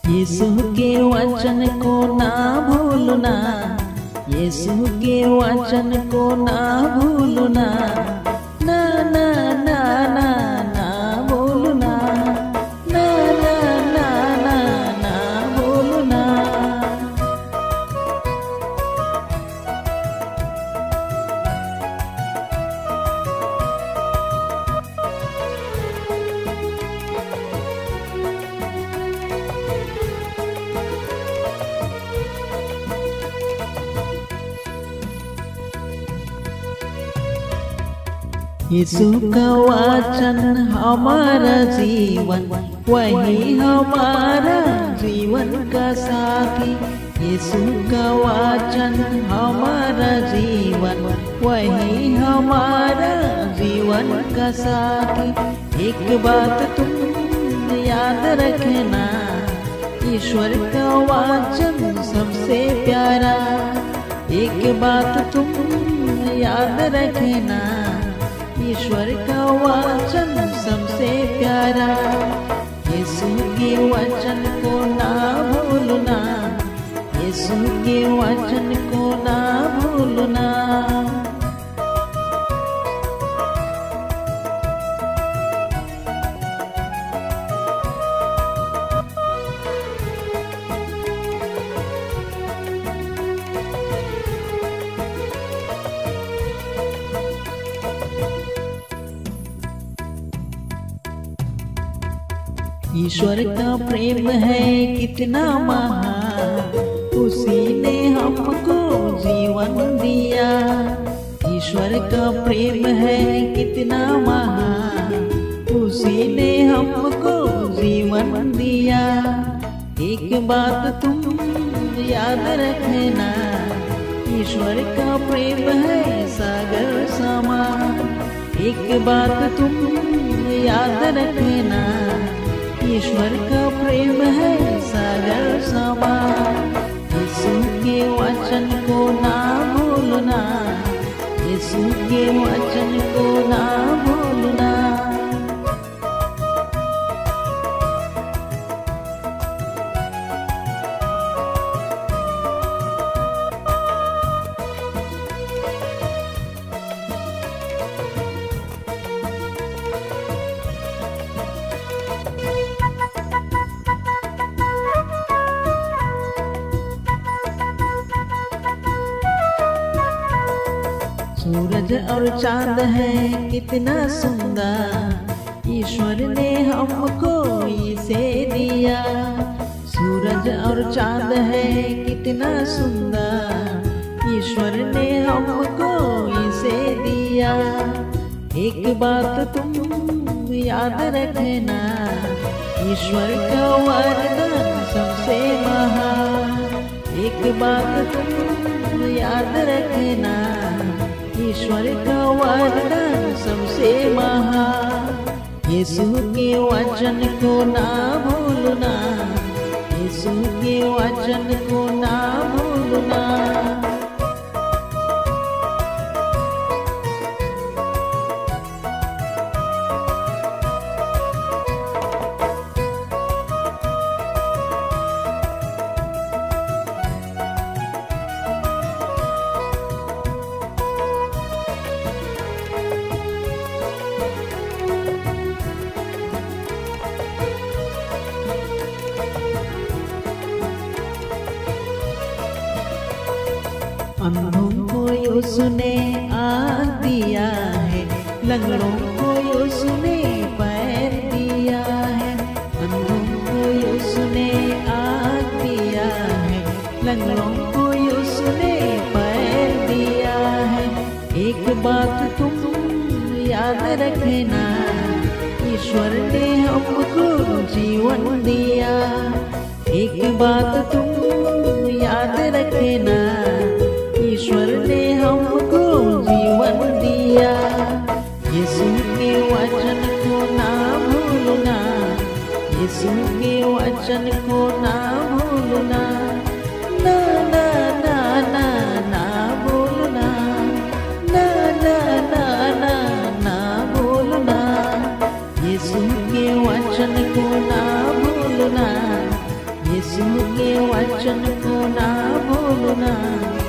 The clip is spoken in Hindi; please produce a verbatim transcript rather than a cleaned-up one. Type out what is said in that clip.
यीशु के वचन को ना भूलना, यीशु के वचन को ना भूलना, ना ना ना ना ना भूलना, ना ना ना ना ना भूलना। यीशु का वचन हमारा जीवन, वही हमारा जीवन का साथी। यीशु का वचन हमारा जीवन, वही हमारा जीवन का साथी। एक बात तुम याद रखना, ईश्वर का वचन सबसे प्यारा। एक बात तुम याद रखना, ईश्वर का वचन सबसे प्यारा। यीशु के वचन को ना भूलना, यीशु के वचन को ना भूलना। ईश्वर का प्रेम है कितना महान, उसी ने हमको जीवन दिया। ईश्वर का प्रेम है कितना महान, उसी ने हमको जीवन दिया। एक बात तुम याद रखना, ईश्वर का प्रेम है सागर समान। एक बात तुम याद रखना, ईश्वर का प्रेम है सागर समान। यीशु के वचन को ना भूलना, यीशु के वचन को ना भूलना। सूरज और चांद है कितना सुंदर, ईश्वर ने हमको इसे दिया। सूरज और चांद है कितना सुंदर, ईश्वर ने हमको इसे दिया। एक बात तुम याद रखना, ईश्वर का वरदान सबसे महान। एक बात तुम याद रखना, ईश्वर का वरदान सबसे महान। यीशु के वचन को ना भूलना, यीशु के वचन को ना भूलना। अंधों को यीशु ने आँख दिया है, लंगड़ों को यीशु ने पैर दिया है। अंधों को यीशु ने आँख दिया है, लंगड़ों को यीशु ने पैर दिया है। एक बात तुम याद रखना, ईश्वर ने हमको जीवन दिया। एक बात तुम याद रखना, ईश्वर ने हमको जीवन दिया। यीशु के वचन को ना भूलना, यीशु के वचन को ना भूलना, ना ना ना ना ना भूलना, ना ना ना ना ना भूलना। यीशु के वचन को ना भूलना, यीशु के वचन को ना भूलना।